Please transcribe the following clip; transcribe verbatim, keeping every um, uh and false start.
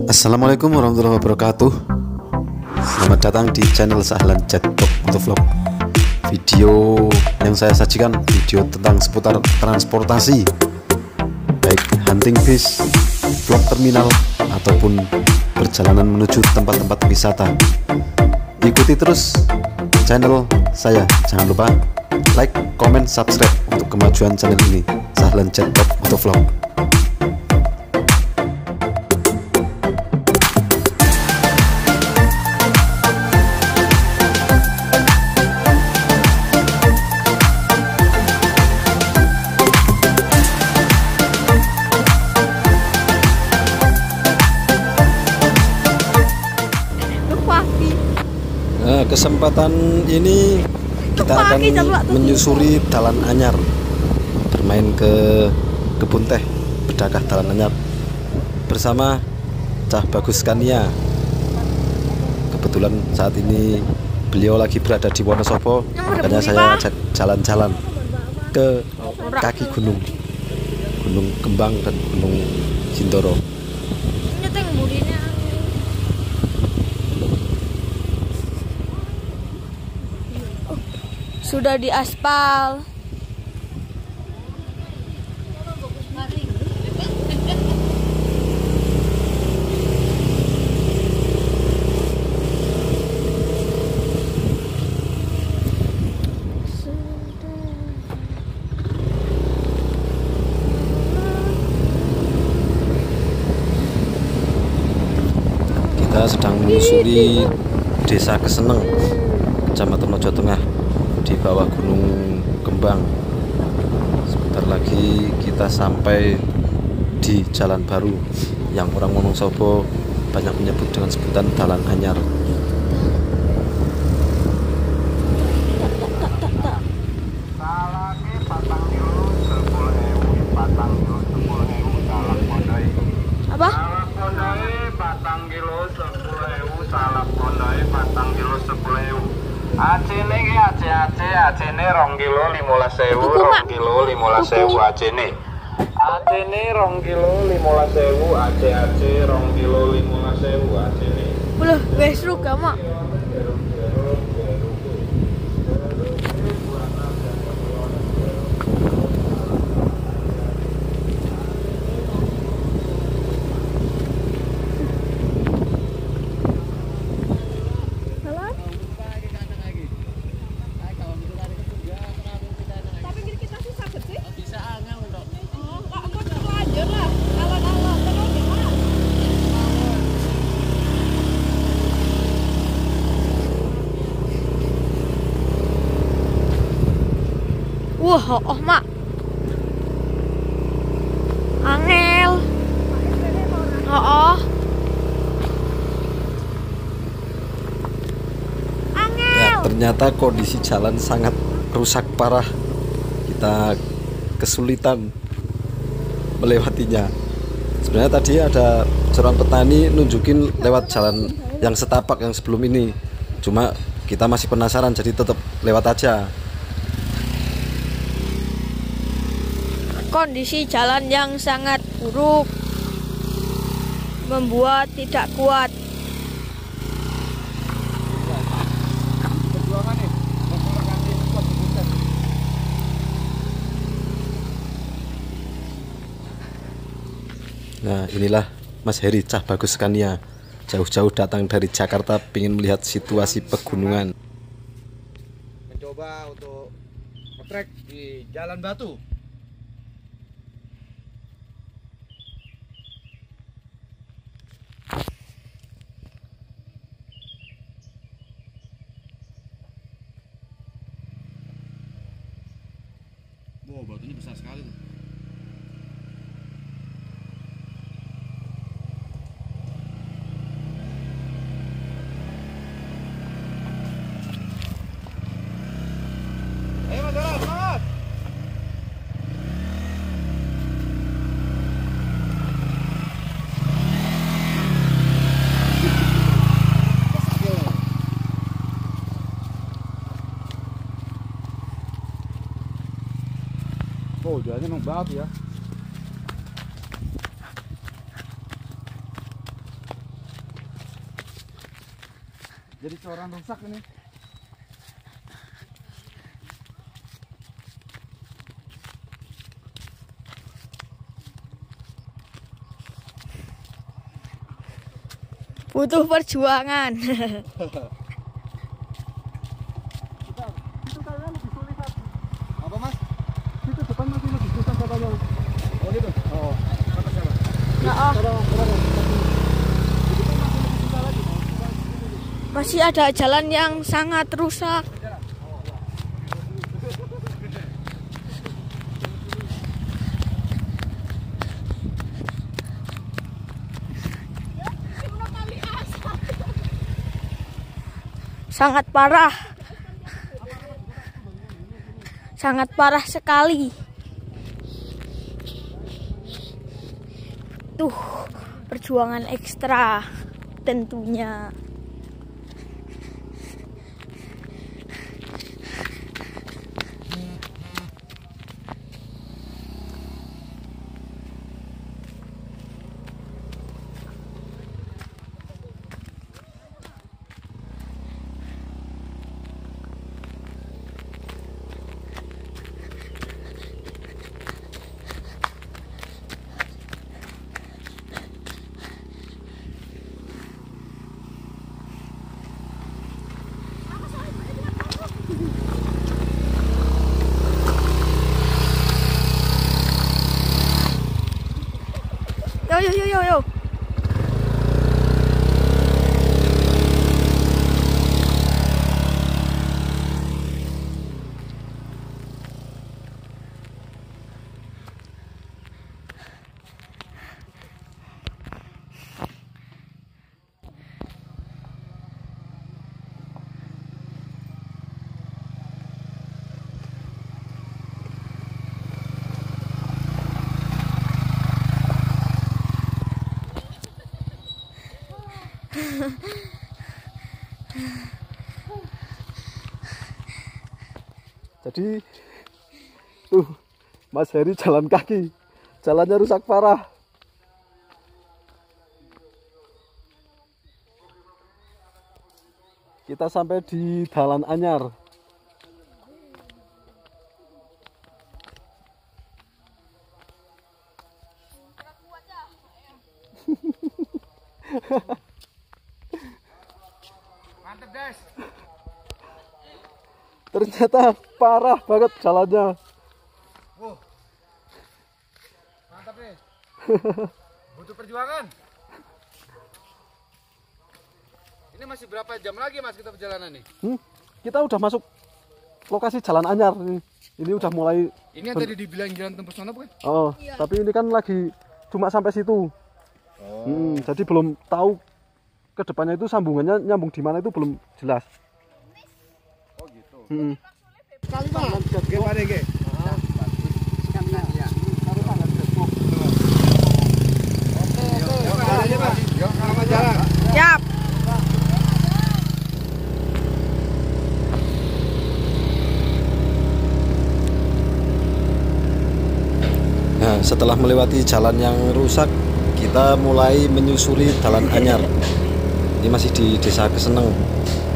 Assalamualaikum warahmatullahi wabarakatuh. Selamat datang di channel Sahlan Chatbox Motovlog. Video yang saya sajikan video tentang seputar transportasi, baik hunting base, vlog terminal, ataupun perjalanan menuju tempat-tempat wisata. Ikuti terus channel saya. Jangan lupa like, comment, subscribe untuk kemajuan channel ini, Sahlan Chatbox Motovlog. Nah, kesempatan ini kita akan menyusuri Dalan Anyar, bermain ke kebun teh Bedakah Dalan Anyar bersama Cah Bagus Kania. Kebetulan saat ini beliau lagi berada di Wonosobo, makanya saya ajak jalan-jalan ke kaki gunung, Gunung Kembang dan Gunung Sindoro. Sudah diaspal. Kita sedang menyusuri Desa Keseneng, Kecamatan Mojo Tengah, di bawah Gunung Kembang. Sebentar lagi kita sampai di jalan baru yang orang Wonosobo banyak menyebut dengan sebutan Dalan Anyar. Apa? Acene ki ace ace acene rong kilo limolas ewu, rong kilo limolas ewu acene. Acene rong kilo limolas ewu, ace ace rong kilo limolas ewu acene. Belum, wes ruga mak. Wah, oh, oh mak, angel, oh, oh, angel. Ya, ternyata kondisi jalan sangat rusak parah. Kita kesulitan melewatinya. Sebenarnya tadi ada seorang petani nunjukin lewat jalan yang setapak yang sebelum ini. Cuma kita masih penasaran, jadi tetap lewat aja. Kondisi jalan yang sangat buruk membuat tidak kuat. Nah, inilah Mas Heri Cah Bagus Kania, jauh-jauh datang dari Jakarta ingin melihat situasi pegunungan. Mencoba untuk ngetrek di Jalan Batu. Wow, batunya besar sekali tuh. Ayo Mas, semangat. Oh, jalannya emang batu ya. Jadi coran rusak ini. Butuh perjuangan. Apa mas? Itu depan masih lebih susah katanya. Oh gitu? Oh. Kata siapa? Nah, oh. Masih ada jalan yang sangat rusak. Sangat parah. Sangat parah sekali. Tuh, perjuangan ekstra tentunya. Yo yo yo yo yo. Jadi tuh Mas Heri jalan kaki, jalannya rusak parah. Kita sampai di Dalan Anyar. Mantap guys. Ternyata parah banget jalannya. Oh. Mantap nih. Butuh perjuangan. Ini masih berapa jam lagi mas kita perjalanan nih? Hmm, kita udah masuk lokasi Jalan Anyar nih. Ini udah mulai. Ini yang tadi dibilang jalan tembus sana bukan? Oh, iya. Tapi ini kan lagi cuma sampai situ. Oh. Hmm, jadi belum tahu ke depannya itu sambungannya nyambung di mana itu belum jelas. Oh gitu. Hmm. Kali mas. Gimana ge? Siap. Nah, setelah melewati jalan yang rusak, kita mulai menyusuri Dalan Anyar. Ini masih di Desa Keseneng.